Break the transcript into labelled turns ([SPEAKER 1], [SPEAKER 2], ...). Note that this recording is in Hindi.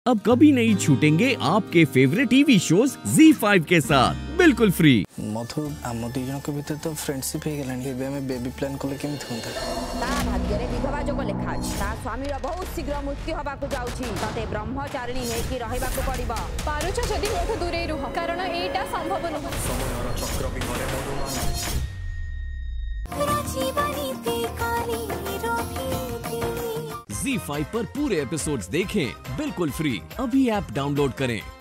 [SPEAKER 1] अब कभी नहीं छूटेंगे आपके फेवरेट टीवी शोज ZEE5 के साथ बिल्कुल फ्री।
[SPEAKER 2] मधु आम दी जन के भीतर तो फ्रेंडशिप हो गलानी एबे हमें बेबी प्लान कोले केमित होंता
[SPEAKER 3] ता भाग्य रे विधवा जोग लेखा अछि ता स्वामी रो बहुत शीघ्र मृत्यु होबा को जाउछि तते ब्रह्मचारिणी हे कि रहैबा को पड़िबो
[SPEAKER 4] पारुछ जदी मोठो दूरे रुह कारण एटा संभव नुह
[SPEAKER 5] समयर चक्र विहरे मधुमान
[SPEAKER 1] ZEE5 पर पूरे एपिसोड्स देखें बिल्कुल फ्री। अभी ऐप डाउनलोड करें।